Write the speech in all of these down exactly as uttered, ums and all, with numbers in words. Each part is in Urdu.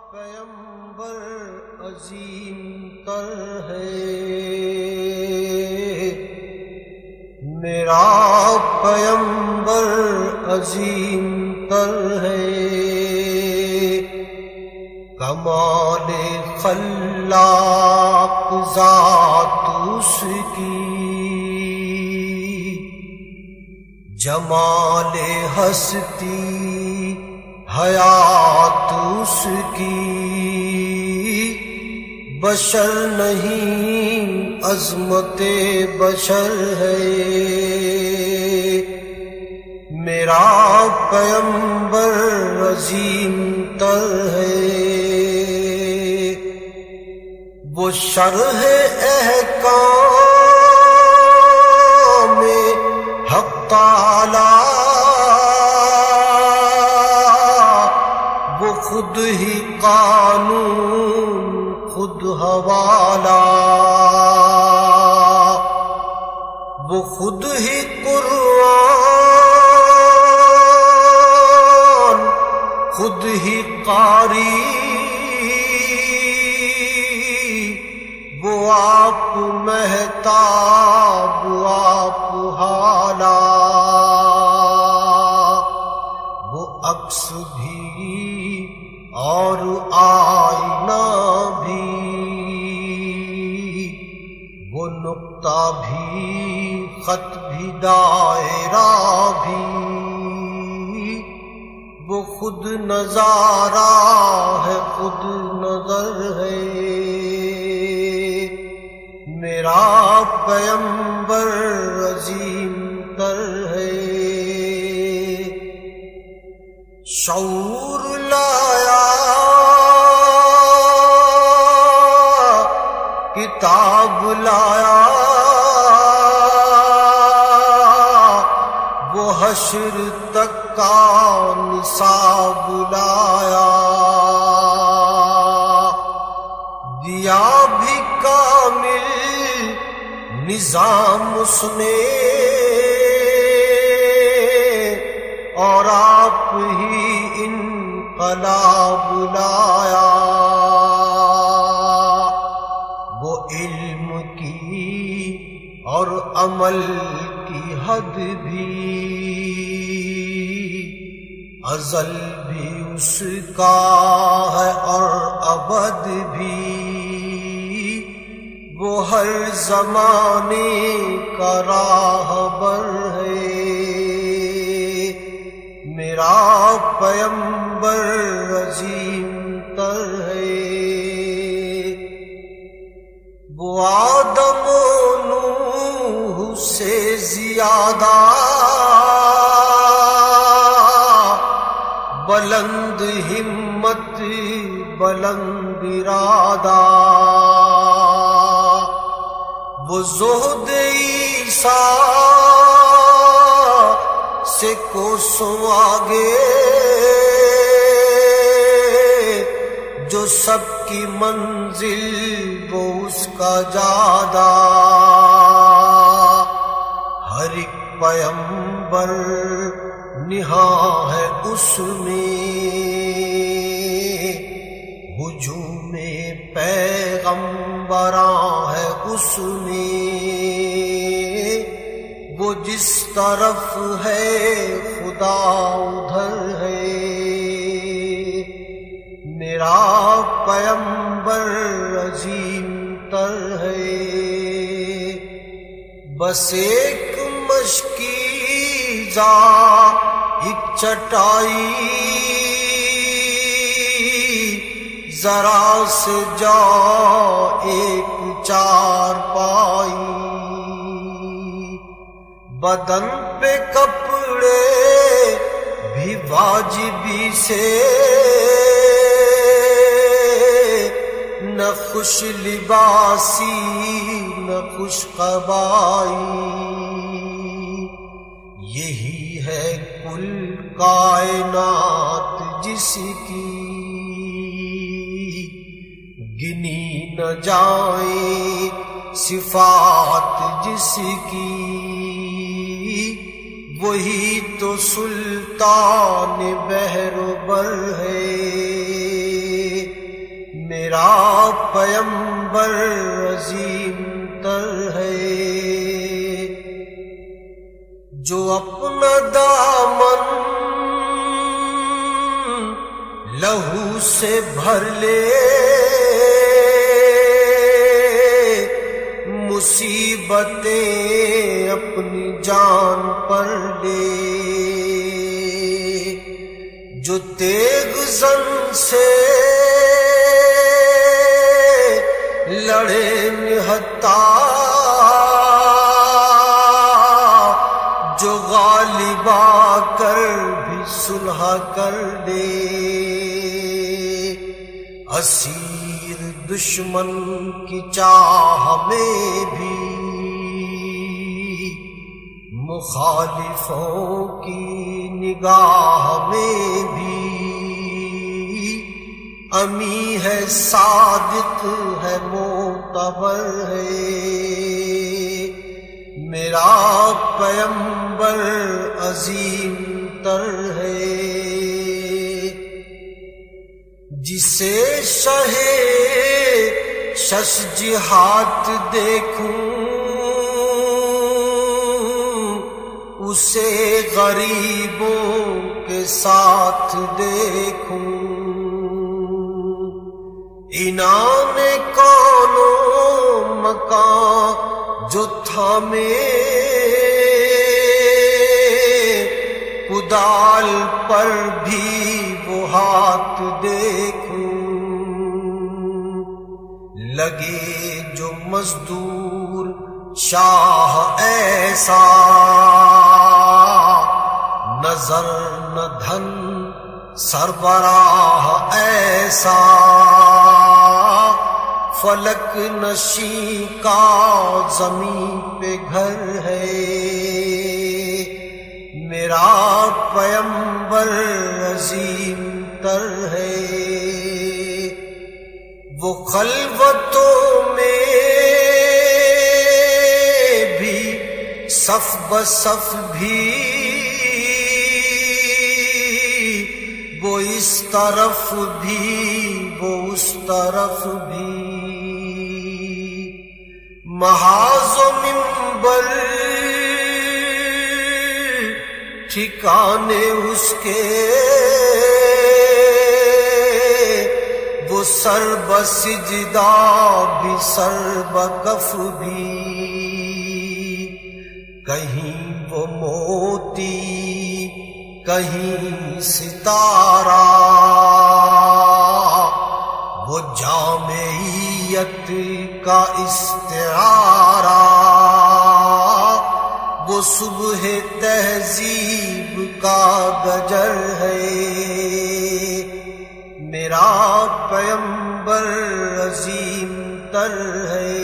پیمبر عظیم تر ہے، میرا پیمبر عظیم تر ہے، کمال خلاق ذات اس کی، جمال ہستی حیات اس کی، بشر نہیں عظمت بشر ہے، میرا پیمبر عظیم تر ہے، وہ شرح احکام حق تعالی، وہ خود ہی قانون خود حوالہ، وہ خود ہی قرآن خود ہی قاری، وہ آپ مہتاب آپ حالا، وہ عکس بھی اور آئینہ بھی، وہ نقطہ بھی خط بھی دائرہ بھی، وہ خود نظارہ ہے خود نظر ہے، میرا پیمبر عظیم تر ہے، شعور لایا کتاب لایا، وہ حشر تک کا نصاب لایا، دیا بھی کامل نظام اس نے، اور آپ ہی انقلاب لایا، وہ علم کی اور عمل کی حد بھی، ازل بھی اس کا ہے اور ابد بھی، وہ ہر زمانے کا راہبر ہے، میرا پیمبر عظیم تر ہے، وہ آدم و نوح سے زیادہ بلند ہمت بلند ارادہ، وہ زہد عیسیٰ سے کوسوں آگے، جو سب کی منزل وہ اس کا جادہ، ہر ایک پیمبر نہاں ہے اس میں، ہجوم پیغمبراں ہے اس میں، وہ جس طرف ہے خدا ادھر ہے، میرا پیمبر عظیم تر ہے، بس ایک مشکیزہ ایک چٹائی، ذرا سے جا ایک چار پائی، بدن پہ کپڑے بھی واجبی سے، نہ خوش لباسی نہ خوش قبائی، یہی ہے کل کائنات جس کی گنی نہ جائیں صفات جس کی، وہی تو سلطان بحر و بر ہے، میرا پیمبر عظیم تر ہے، جو اپنا دامن لہو سے بھر لے، مصیبتیں اپنی جان پر لے، جو تیغ زن سے لڑے نہتا، جو غالب آ کر بھی صلح کر لے، اسیر دشمن کی چاہ میں بھی، مخالفوں کی نگاہ میں بھی، امی ہے صادق ہے معتبر ہے، میرا پیمبر عظیم تر ہے، جسے شہ شش جہات دیکھوں، اسے غریبوں کے ساتھ دیکھوں، انعام کونو مکان جو تھامے، کدال پر بھی وہ ہاتھ دیکھوں، لگے جو مزدور شاہ ایسا، نظر نہ دھن سربراہ ایسا، فلک نشیں کا زمین پہ گھر ہے، میرا پیمبر عظیم تر ہے، وہ خلوتوں میں بھی صف بصف بھی، وہ اس طرف بھی وہ اس طرف بھی، محاذ و منبر ٹھکانے اس کے، وہ سر بسجدہ بھی سر بکف بھی، کہیں وہ موتی کہیں ستارہ، وہ جامعیت کا استعارہ، وہ صبح تہذیب کا گجر ہے، میرا پیمبر عظیم تر ہے،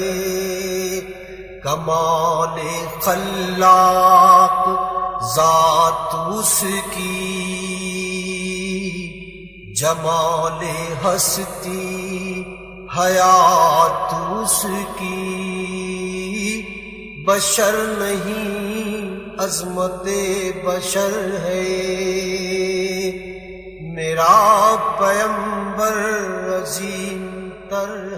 کمال خلاق ذات اس کی، جمال ہستی حیات اس کی، بشر نہیں عظمت بشر ہے، میرا پیمبر عظیم تر